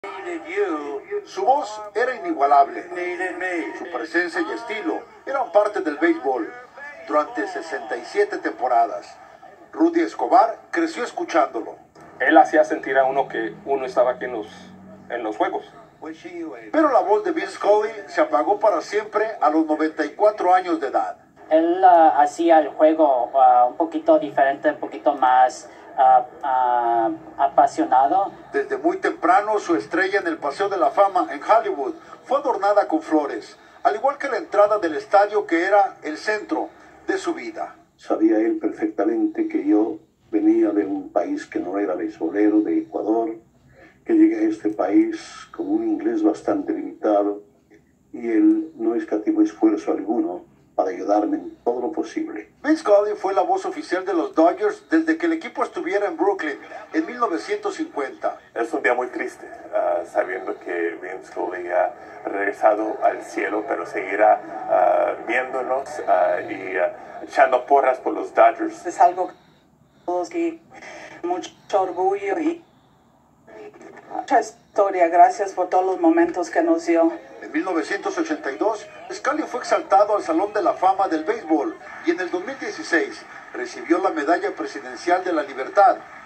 Su voz era inigualable. Su presencia y estilo eran parte del béisbol durante 67 temporadas. Rudy Escobar creció escuchándolo. Él hacía sentir a uno que uno estaba aquí en los juegos. Pero la voz de Vin Scully se apagó para siempre a los 94 años de edad. Él hacía el juego un poquito diferente, un poquito más apasionado. Desde muy temprano, su estrella en el Paseo de la Fama en Hollywood fue adornada con flores, al igual que la entrada del estadio, que era el centro de su vida. Sabía él perfectamente que yo venía de un país que no era beisbolero, de Ecuador, que llegué a este país con un inglés bastante limitado, y él no escatimó esfuerzo alguno para ayudarme en todo lo posible. Vin Scully fue la voz oficial de los Dodgers desde que el equipo estuviera en Brooklyn en 1950. Es un día muy triste, sabiendo que Vin Scully ha regresado al cielo, pero seguirá viéndonos y echando porras por los Dodgers. Es algo que todos aquí, mucho orgullo y mucha historia. Gracias por todos los momentos que nos dio. En 1982, Scully fue exaltado al Salón de la Fama del Béisbol y en el 2016 recibió la Medalla Presidencial de la Libertad